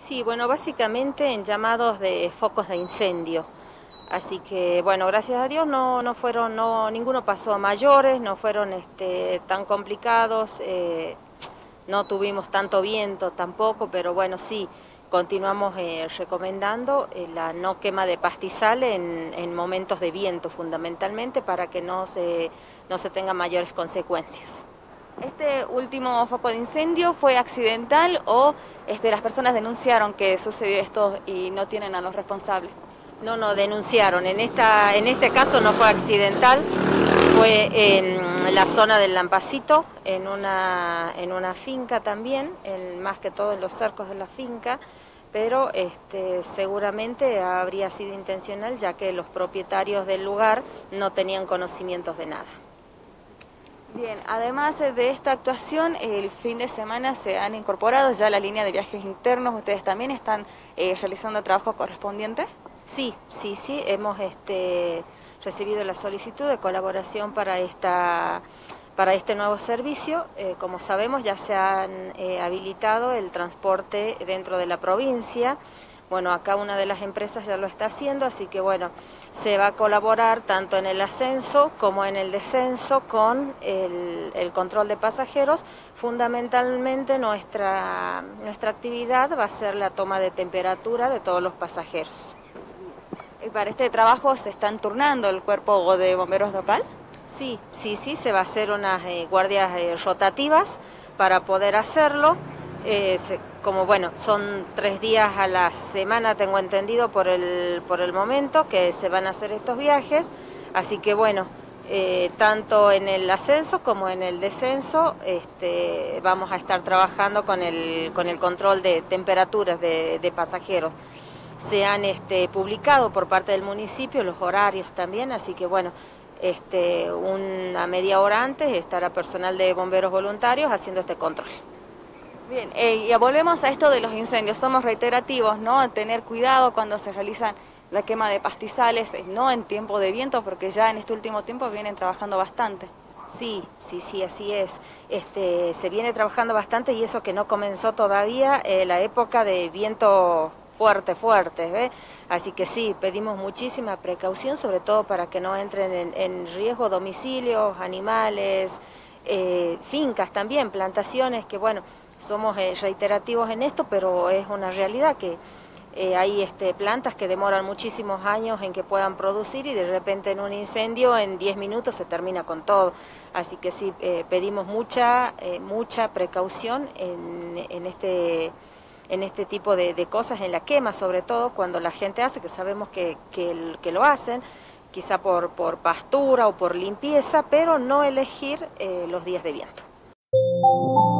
Sí, bueno, básicamente en llamados de focos de incendio. Así que, bueno, gracias a Dios no fueron, ninguno pasó a mayores, no fueron tan complicados, no tuvimos tanto viento tampoco, pero bueno, sí, continuamos recomendando la no quema de pastizal en momentos de viento fundamentalmente para que no se tengan mayores consecuencias. ¿Este último foco de incendio fue accidental o las personas denunciaron que sucedió esto y no tienen a los responsables? No, denunciaron. En este caso no fue accidental, fue en la zona del Lampacito, en una finca también, más que todo en los cercos de la finca, pero seguramente habría sido intencional ya que los propietarios del lugar no tenían conocimientos de nada. Bien, además de esta actuación, el fin de semana se han incorporado ya la línea de viajes internos. ¿Ustedes también están realizando trabajo correspondiente? Sí, hemos recibido la solicitud de colaboración para este nuevo servicio. Como sabemos, ya se han habilitado el transporte dentro de la provincia. Bueno, acá una de las empresas ya lo está haciendo, así que bueno, se va a colaborar tanto en el ascenso como en el descenso con el control de pasajeros. Fundamentalmente nuestra actividad va a ser la toma de temperatura de todos los pasajeros. Para este trabajo se están turnando el cuerpo de bomberos local. Sí, se va a hacer unas guardias rotativas para poder hacerlo. Como bueno, son 3 días a la semana, tengo entendido por el momento que se van a hacer estos viajes, así que bueno, tanto en el ascenso como en el descenso vamos a estar trabajando con el control de temperaturas de pasajeros. Se han publicado por parte del municipio los horarios también, así que bueno, una media hora antes estará personal de bomberos voluntarios haciendo este control. Bien, y volvemos a esto de los incendios. Somos reiterativos, ¿no? Tener cuidado cuando se realizan la quema de pastizales, no en tiempo de viento, porque ya en este último tiempo vienen trabajando bastante. Sí, así es. Se viene trabajando bastante y eso que no comenzó todavía la época de viento fuerte, ¿ve? Así que sí, pedimos muchísima precaución, sobre todo para que no entren en riesgo domicilios, animales, fincas también, plantaciones, que bueno, somos reiterativos en esto, pero es una realidad que hay plantas que demoran muchísimos años en que puedan producir y de repente en un incendio en 10 minutos se termina con todo. Así que sí, pedimos mucha precaución en este tipo de cosas, en la quema sobre todo, cuando la gente hace, que sabemos que lo hacen, quizá por pastura o por limpieza, pero no elegir los días de viento.